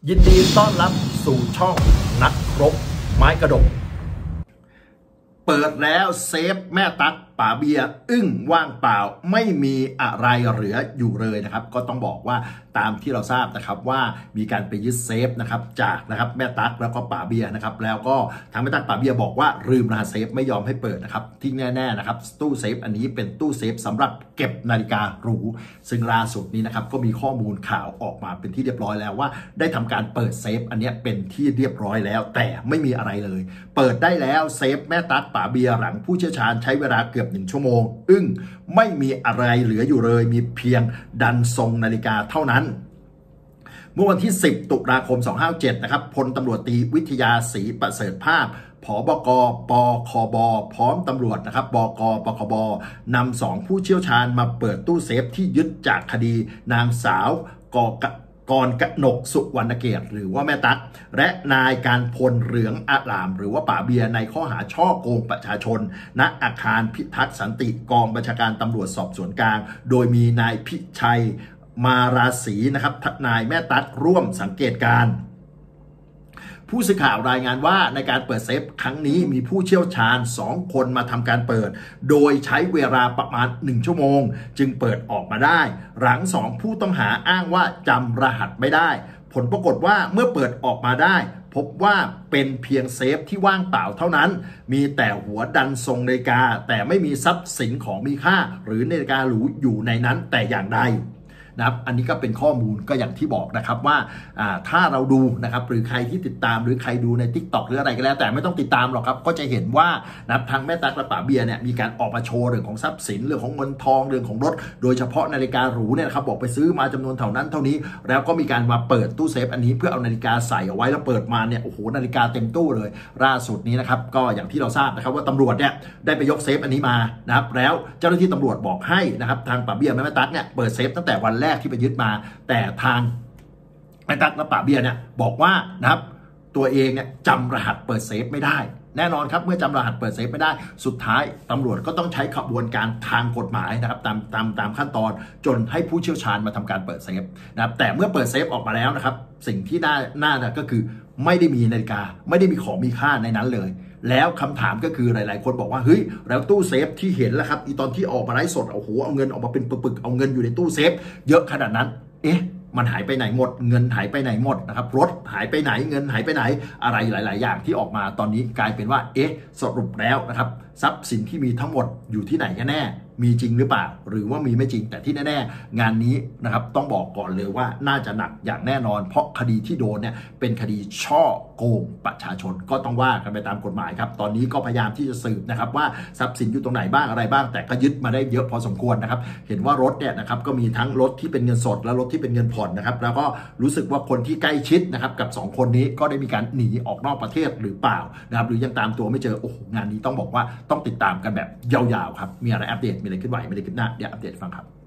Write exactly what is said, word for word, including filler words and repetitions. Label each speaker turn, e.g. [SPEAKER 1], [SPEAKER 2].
[SPEAKER 1] ยินดีต้อนรับสู่ช่องนักรบไม้กระดกเปิดแล้วเซฟแม่ตั๊กป๋าเบียร์อึ้งว่างเปล่าไม่มีอะไรเหลืออยู่เลยนะครับก็ต้องบอกว่าตามที่เราทราบนะครับว่ามีการไปยึดเซฟนะครับจากนะครับแม่ตั๊กแล้วก็ป๋าเบียร์นะครับแล้วก็ทางแม่ตั๊กป๋าเบียร์บอกว่าลืมรหัสเซฟไม่ยอมให้เปิดนะครับที่แน่ๆนะครับตู้เซฟอันนี้เป็นตู้เซฟสำหรับเก็บนาฬิกาหรูซึ่งล่าสุดนี้นะครับก็มีข้อมูลข่าวออกมาเป็นที่เรียบร้อยแล้วว่าได้ทำการเปิดเซฟอันนี้เป็นที่เรียบร้อยแล้วแต่ไม่มีอะไรเลยเปิดได้แล้วเซฟแม่ตั๊กป๋าเบียร์หลังผู้เชี่ยวชาญใช้เวลาเกือบหนึ่งชั่วโมงอึ้งไม่มีอะไรเหลืออยู่เลยมีเพียงดันทรงนาฬิกาเท่านั้นเมื่อวันที่สิบตุลาคมสองพันห้าร้อยเจ็ดนะครับพลตำรวจตรีวิทยาศรีประเสริฐภาพผบกปคบพร้อมตำรวจนะครับบกปคบนำสองผู้เชี่ยวชาญมาเปิดตู้เซฟที่ยึดจากคดีนางสาวกกรกนกสุวรรณเกตหรือว่าแม่ตั๊กและนายการพลเหลืองอลามหรือว่าป๋าเบียร์ในข้อหาช่อโกงประชาชนณอาคารพิทักษ์สันติกองบัญชาการตำรวจสอบสวนกลางโดยมีนายพิชัยมาราศีนะครับนายแม่ตั๊กร่วมสังเกตการผู้สื่อข่าวรายงานว่าในการเปิดเซฟครั้งนี้มีผู้เชี่ยวชาญสองคนมาทำการเปิดโดยใช้เวลาประมาณหนึ่งชั่วโมงจึงเปิดออกมาได้หลังสองผู้ต้องหาอ้างว่าจำรหัสไม่ได้ผลปรากฏว่าเมื่อเปิดออกมาได้พบว่าเป็นเพียงเซฟที่ว่างเปล่าเท่านั้นมีแต่หัวดันทรงนาฬิกาแต่ไม่มีทรัพย์สินของมีค่าหรือนาฬิกาหรูอยู่ในนั้นแต่อย่างใดนะครับอันนี้ก็เป็นข้อมูลก็อย่างที่บอกนะครับว่าถ้าเราดูนะครับหรือใครที่ติดตามหรือใครดูใน ทิกต็อก หรืออะไรก็แล้วแต่ไม่ต้องติดตามหรอกครับก็จะเห็นว่านะครับทางแม่ตั๊กและป๋าเบียร์เนี่ยมีการออกมาโชว์เรื่องของทรัพย์สินเรื่องของเงินทองเรื่องของรถโดยเฉพาะนาฬิกาหรูเนี่ยนะครับบอกไปซื้อมาจำนวนเท่านั้นเท่านี้แล้วก็มีการมาเปิดตู้เซฟอันนี้เพื่อเอานาฬิกาใส่เอาไว้แล้วเปิดมาเนี่ยโอ้โหนาฬิกาเต็มตู้เลยล่าสุดนี้นะครับก็อย่างที่เราทราบนะครับว่าตำรวจเนี่ยได้ไปยกเซฟอันนี้มานะครับแล้วเจ้าหน้าที่ตำรวจบอกให้นะครับทางป๋าเบียร์แม่ตั๊กเนี่ยเปิดเซฟตั้งแต่วันแรกที่ไปยึดมาแต่ทางแม่ตั๊กและป๋าเบียร์เนี่ยบอกว่านะครับตัวเองเนี่ยจำรหัสเปิดเซฟไม่ได้แน่นอนครับเมื่อจำรหัสเปิดเซฟไม่ได้สุดท้ายตำรวจก็ต้องใช้ขบวนการทางกฎหมายนะครับตามตามตามขั้นตอนจนให้ผู้เชี่ยวชาญมาทำการเปิดเซฟนะครับแต่เมื่อเปิดเซฟออกมาแล้วนะครับสิ่งที่น่าน่านะก็คือไม่ได้มีนาฬิกาไม่ได้มีของมีค่าในนั้นเลยแล้วคำถามก็คือหลายๆคนบอกว่าเฮ้ยแล้วตู้เซฟที่เห็นแล้วครับอีตอนที่ออกมาไลฟ์สดโอ้โหเอาเงินออกมาเป็นปึกๆเอาเงินอยู่ในตู้เซฟเยอะขนาดนั้นเอ๊ะมันหายไปไหนหมดเงินหายไปไหนหมดนะครับรถหายไปไหนเงินหายไปไหนอะไรหลายๆอย่างที่ออกมาตอนนี้กลายเป็นว่าเอ๊ะสรุปแล้วนะครับทรัพย์สินที่มีทั้งหมดอยู่ที่ไหนกันแน่มีจริงหรือเปล่าหรือว่ามีไม่จริงแต่ที่แน่ๆงานนี้นะครับต้องบอกก่อนเลยว่าน่าจะหนักอย่างแน่นอนเพราะคดีที่โดนเนี่ยเป็นคดีช่อโกงประชาชนก็ต้องว่ากันไปตามกฎหมายครับตอนนี้ก็พยายามที่จะสืบนะครับว่าทรัพย์สินอยู่ตรงไหนบ้างอะไรบ้างแต่ก็ยึดมาได้เยอะพอสมควรนะครับเห็นว่ารถเนี่ยนะครับก็มีทั้งรถที่เป็นเงินสดและรถที่เป็นเงินผ่อนนะครับแล้วก็รู้สึกว่าคนที่ใกล้ชิดนะครับกับสองคนนี้ก็ได้มีการหนีออกนอกประเทศหรือเปล่านะครับหรือยังตามตัวไม่เจอโอ้โหงานนี้ต้องบอกว่าต้องติดตามกันแบบยาวๆครับมีอะไรอัปเดตมีอะไรขึ้นไหวไม่ได้ขึ้นหน้าเดี๋ยวอัปเดตฟังครับ